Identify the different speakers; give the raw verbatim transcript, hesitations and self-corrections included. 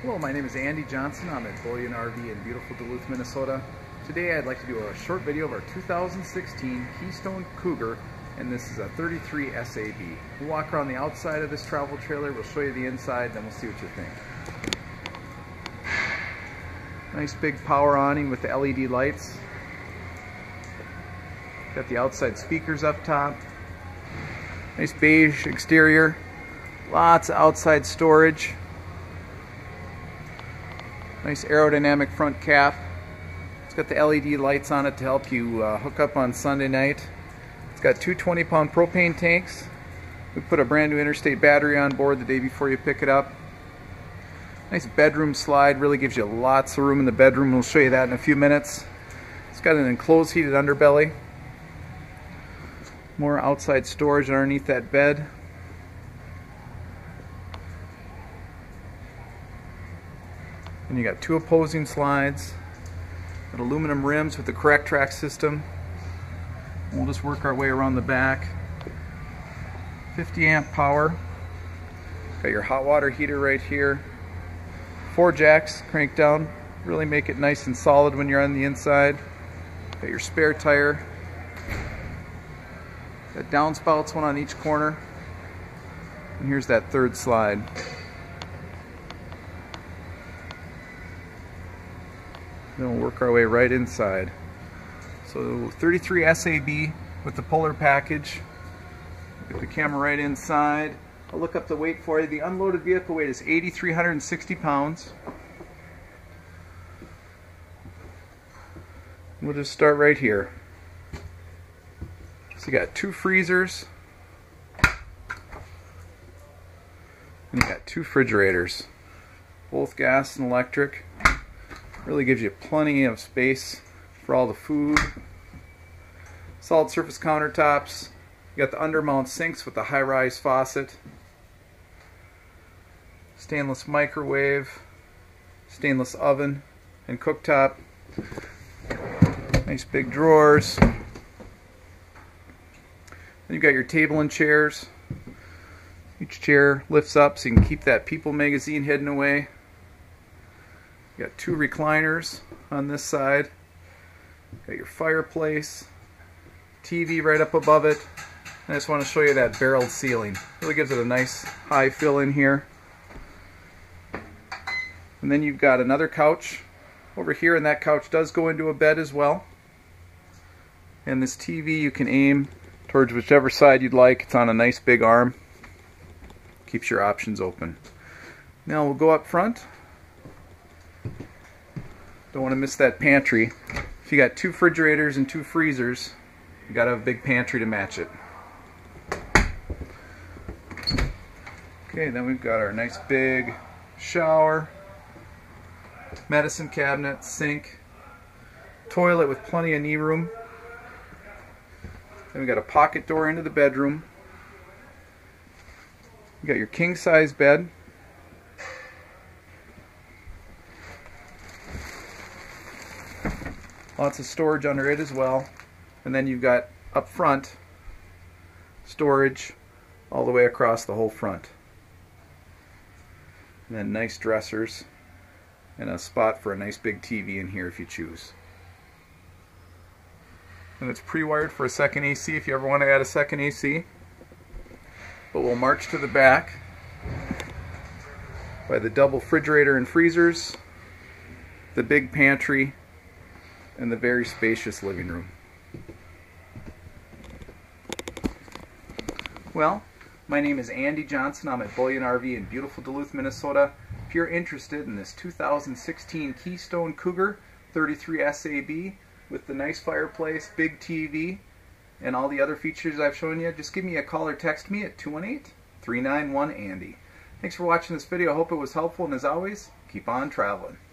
Speaker 1: Hello, my name is Andy Johnson. I'm at Bullion R V in beautiful Duluth, Minnesota. Today I'd like to do a short video of our two thousand sixteen Keystone Cougar, and this is a thirty-three S A B. We'll walk around the outside of this travel trailer, we'll show you the inside, then we'll see what you think. Nice big power awning with the L E D lights. Got the outside speakers up top. Nice beige exterior. Lots of outside storage. Nice aerodynamic front cap. It's got the L E D lights on it to help you uh, hook up on Sunday night. It's got two twenty pound propane tanks. We put a brand new interstate battery on board the day before you pick it up. Nice bedroom slide, really gives you lots of room in the bedroom. We'll show you that in a few minutes. It's got an enclosed heated underbelly. More outside storage underneath that bed. And you got two opposing slides, got aluminum rims with the correct track system. We'll just work our way around the back. fifty amp power. Got your hot water heater right here. Four jacks crank down, really make it nice and solid when you're on the inside. Got your spare tire. Got downspouts, one on each corner. And here's that third slide. Then we'll work our way right inside. So thirty-three S A B with the Polar package. Get the camera right inside. I'll look up the weight for you. The unloaded vehicle weight is eight thousand three hundred sixty pounds. We'll just start right here. So you got two freezers. And you got two refrigerators. Both gas and electric. Really gives you plenty of space for all the food. Solid surface countertops. You got the undermount sinks with the high-rise faucet. Stainless microwave, stainless oven and cooktop. Nice big drawers. Then you've got your table and chairs. Each chair lifts up so you can keep that People magazine hidden away. You got two recliners on this side. Got your fireplace, T V right up above it. I just want to show you that barreled ceiling. Really gives it a nice high fill in here. And then you've got another couch over here, and that couch does go into a bed as well. And this T V you can aim towards whichever side you'd like. It's on a nice big arm. Keeps your options open. Now we'll go up front. Don't want to miss that pantry. If you got two refrigerators and two freezers, you got to have a big pantry to match it. Okay, then we've got our nice big shower, medicine cabinet, sink, toilet with plenty of knee room. Then we got a pocket door into the bedroom. You got your king size bed. Lots of storage under it as well. And then you've got up front storage all the way across the whole front. And then nice dressers and a spot for a nice big T V in here if you choose. And it's pre-wired for a second A C if you ever want to add a second A C. But we'll march to the back by the double refrigerator and freezers, the big pantry, and the very spacious living room. Well, my name is Andy Johnson. I'm at Bullion R V in beautiful Duluth, Minnesota. If you're interested in this two thousand sixteen Keystone Cougar thirty-three S A B with the nice fireplace, big T V, and all the other features I've shown you, just give me a call or text me at two one eight, three nine one, Andy. Thanks for watching this video. I hope it was helpful, and as always, keep on traveling.